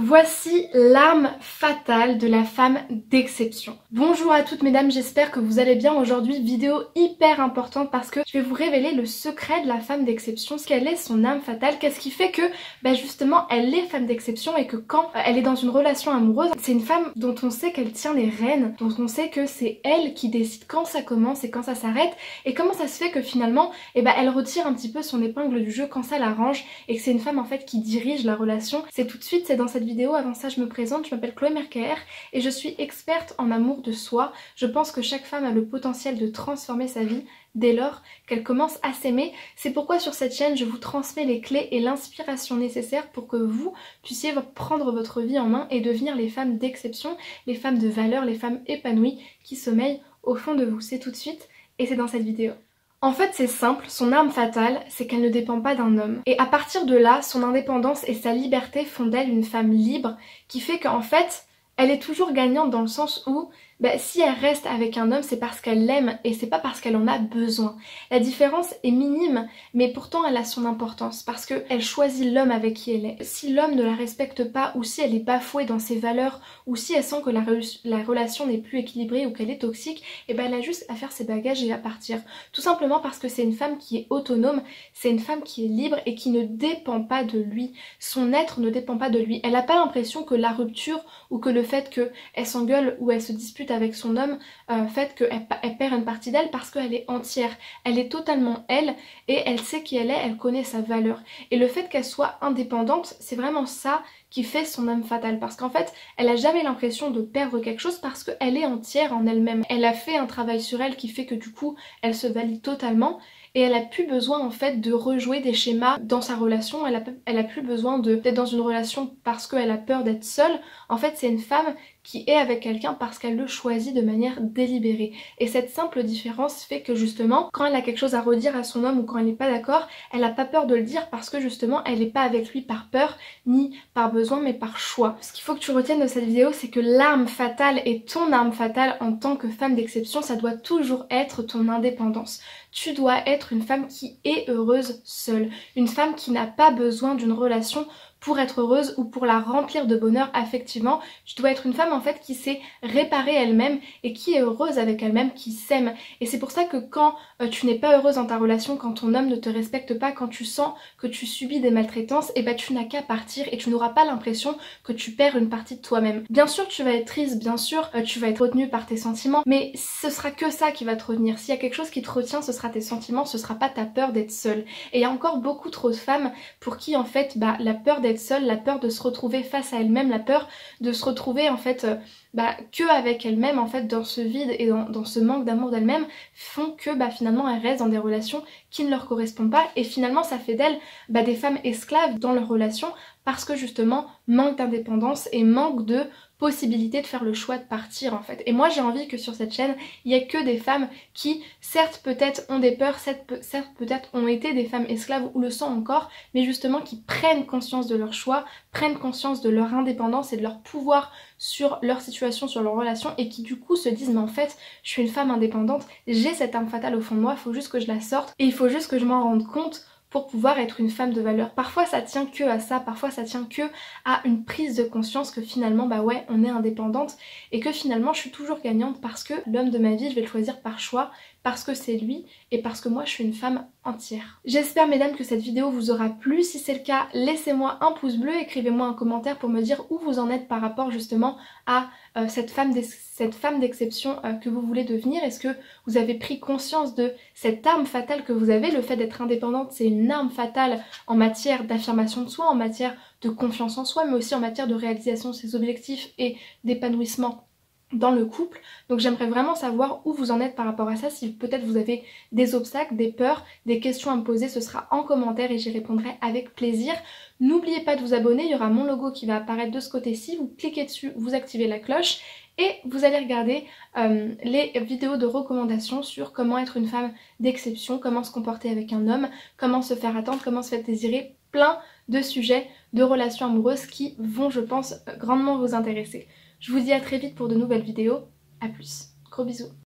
Voici l'arme fatale de la femme d'exception. Bonjour à toutes mesdames, j'espère que vous allez bien. Aujourd'hui, vidéo hyper importante parce que je vais vous révéler le secret de la femme d'exception, ce qu'elle est, son arme fatale, qu'est-ce qui fait que justement elle est femme d'exception et que quand elle est dans une relation amoureuse, c'est une femme dont on sait qu'elle tient les rênes, dont on sait que c'est elle qui décide quand ça commence et quand ça s'arrête, et comment ça se fait que finalement elle retire un petit peu son épingle du jeu quand ça l'arrange et que c'est une femme en fait qui dirige la relation. C'est tout de suite, c'est dans cette vidéo. Avant ça, je me présente, je m'appelle Chloé Mercaer et je suis experte en amour de soi. Je pense que chaque femme a le potentiel de transformer sa vie dès lors qu'elle commence à s'aimer. C'est pourquoi sur cette chaîne, je vous transmets les clés et l'inspiration nécessaires pour que vous puissiez prendre votre vie en main et devenir les femmes d'exception, les femmes de valeur, les femmes épanouies qui sommeillent au fond de vous. C'est tout de suite et c'est dans cette vidéo. En fait, c'est simple, son arme fatale, c'est qu'elle ne dépend pas d'un homme. Et à partir de là, son indépendance et sa liberté font d'elle une femme libre, qui fait qu'en fait, elle est toujours gagnante dans le sens où si elle reste avec un homme, c'est parce qu'elle l'aime et c'est pas parce qu'elle en a besoin. La différence est minime, mais pourtant elle a son importance parce qu'elle choisit l'homme avec qui elle est. Si l'homme ne la respecte pas, ou si elle est bafouée dans ses valeurs, ou si elle sent que la relation n'est plus équilibrée ou qu'elle est toxique, elle a juste à faire ses bagages et à partir. Tout simplement parce que c'est une femme qui est autonome, c'est une femme qui est libre et qui ne dépend pas de lui. Son être ne dépend pas de lui. Elle n'a pas l'impression que la rupture ou que le fait qu'elle s'engueule ou elle se dispute avec son homme fait qu'elle perd une partie d'elle parce qu'elle est entière. Elle est totalement elle et elle sait qui elle est, elle connaît sa valeur. Et le fait qu'elle soit indépendante, c'est vraiment ça qui fait son âme fatale parce qu'en fait, elle a jamais l'impression de perdre quelque chose parce qu'elle est entière en elle-même. Elle a fait un travail sur elle qui fait que du coup, elle se valide totalement. Et elle a plus besoin en fait de rejouer des schémas dans sa relation, elle a plus besoin d'être dans une relation parce qu'elle a peur d'être seule. En fait, c'est une femme qui est avec quelqu'un parce qu'elle le choisit de manière délibérée. Et cette simple différence fait que justement, quand elle a quelque chose à redire à son homme ou quand elle n'est pas d'accord, elle n'a pas peur de le dire parce que justement, elle n'est pas avec lui par peur ni par besoin mais par choix. Ce qu'il faut que tu retiennes de cette vidéo, c'est que l'arme fatale et ton arme fatale en tant que femme d'exception, ça doit toujours être ton indépendance. Tu dois être une femme qui est heureuse seule, une femme qui n'a pas besoin d'une relation pour être heureuse ou pour la remplir de bonheur affectivement. Tu dois être une femme en fait qui sait réparer elle-même et qui est heureuse avec elle-même, qui s'aime. Et c'est pour ça que quand tu n'es pas heureuse dans ta relation, quand ton homme ne te respecte pas, quand tu sens que tu subis des maltraitances, tu n'as qu'à partir et tu n'auras pas l'impression que tu perds une partie de toi-même. Bien sûr tu vas être triste, bien sûr tu vas être retenue par tes sentiments, mais ce sera que ça qui va te retenir. S'il y a quelque chose qui te retient, ce sera tes sentiments, ce sera pas ta peur d'être seule. Et il y a encore beaucoup trop de femmes pour qui en fait la peur d'être seule, la peur de se retrouver face à elle-même, la peur de se retrouver en fait que avec elle-même en fait dans ce vide et dans ce manque d'amour d'elle-même font que finalement elles restent dans des relations qui ne leur correspondent pas et finalement ça fait d'elles des femmes esclaves dans leurs relations parce que justement manque d'indépendance et manque de possibilité de faire le choix de partir en fait. Et moi j'ai envie que sur cette chaîne il n'y ait que des femmes qui certes peut-être ont des peurs, certes peut-être ont été des femmes esclaves ou le sont encore, mais justement qui prennent conscience de leur choix, prennent conscience de leur indépendance et de leur pouvoir sur leur situation, sur leur relation et qui du coup se disent mais en fait je suis une femme indépendante, j'ai cette arme fatale au fond de moi, il faut juste que je la sorte et il faut juste que je m'en rende compte pour pouvoir être une femme de valeur. Parfois ça tient que à ça, parfois ça tient que à une prise de conscience que finalement on est indépendante et que finalement je suis toujours gagnante parce que l'homme de ma vie je vais le choisir par choix, parce que c'est lui et parce que moi je suis une femme entière. J'espère mesdames que cette vidéo vous aura plu, si c'est le cas laissez-moi un pouce bleu, écrivez-moi un commentaire pour me dire où vous en êtes par rapport justement à cette femme d'exception que vous voulez devenir. Est-ce que vous avez pris conscience de cette arme fatale que vous avez? Le fait d'être indépendante c'est une arme fatale en matière d'affirmation de soi, en matière de confiance en soi mais aussi en matière de réalisation de ses objectifs et d'épanouissement dans le couple. Donc j'aimerais vraiment savoir où vous en êtes par rapport à ça, si peut-être vous avez des obstacles, des peurs, des questions à me poser, ce sera en commentaire et j'y répondrai avec plaisir. N'oubliez pas de vous abonner, il y aura mon logo qui va apparaître de ce côté-ci, vous cliquez dessus, vous activez la cloche et vous allez regarder les vidéos de recommandations sur comment être une femme d'exception, comment se comporter avec un homme, comment se faire attendre, comment se faire désirer, plein de sujets de relations amoureuses qui vont je pense grandement vous intéresser. Je vous dis à très vite pour de nouvelles vidéos, à plus, gros bisous.